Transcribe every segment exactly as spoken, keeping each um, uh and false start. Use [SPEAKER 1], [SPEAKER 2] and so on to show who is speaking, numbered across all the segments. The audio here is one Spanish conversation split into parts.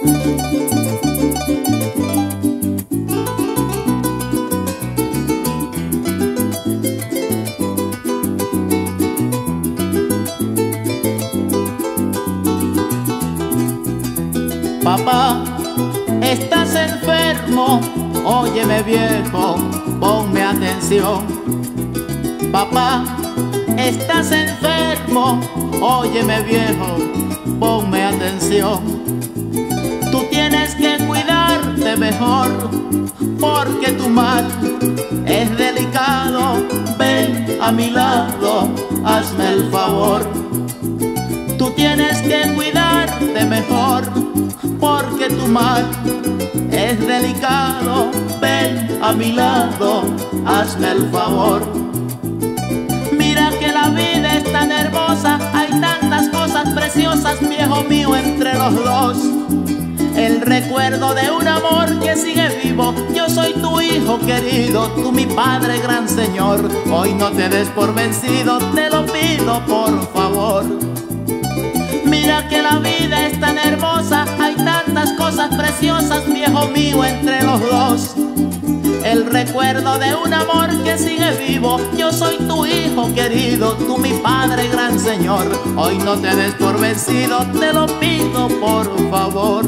[SPEAKER 1] Papá, estás enfermo, óyeme viejo, ponme atención. Papá, estás enfermo, óyeme viejo, ponme atención. Tú tienes que cuidarte mejor, porque tu mal es delicado. Ven a mi lado, hazme el favor. Tú tienes que cuidarte mejor, porque tu mal es delicado. Ven a mi lado, hazme el favor. Mira que la vida es tan hermosa, hay tantas cosas preciosas, viejo mío, entre los dos. El recuerdo de un amor que sigue vivo. Yo soy tu hijo querido, tú mi padre, gran señor. Hoy no te des por vencido, te lo pido por favor. Mira que la vida es tan hermosa, hay tantas cosas preciosas, viejo mío, entre los dos. El recuerdo de un amor que sigue vivo. Yo soy tu hijo querido, tú mi padre, gran señor. Hoy no te des por vencido, te lo pido por favor.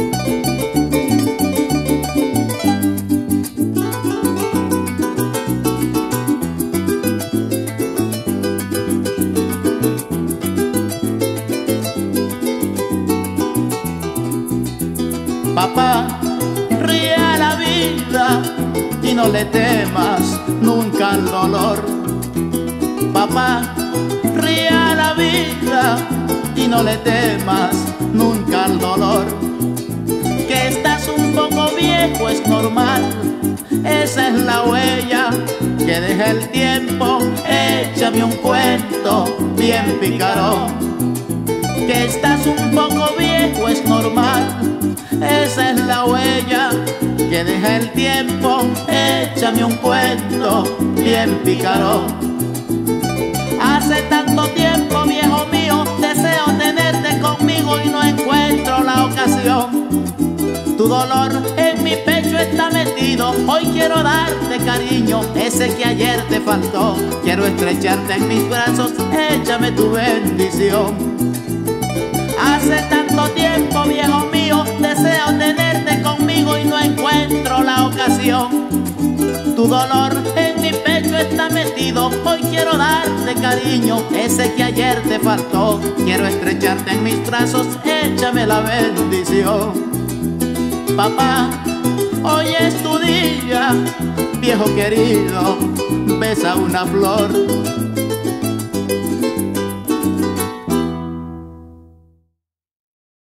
[SPEAKER 1] Papá, ríe a la vida y no le temas nunca al dolor. Papá, ríe a la vida y no le temas nunca al dolor. Que estás un poco viejo es normal, esa es la huella que deja el tiempo. Échame un cuento bien picarón. Que estás un poco viejo es normal, esa es la huella que deja el tiempo. Échame un cuento bien picarón. Hace tanto tiempo, viejo mío, deseo tenerte conmigo y no encuentro la ocasión. Tu dolor en mi pecho está metido, hoy quiero darte cariño, ese que ayer te faltó. Quiero estrecharte en mis brazos, échame tu bendición. Hace tanto tiempo, viejo mío, deseo tenerte conmigo y no encuentro la ocasión. Tu dolor en mi pecho está metido, hoy quiero darte cariño, ese que ayer te faltó. Quiero estrecharte en mis brazos, échame la bendición. Papá, hoy es tu día, viejo querido, besa una flor.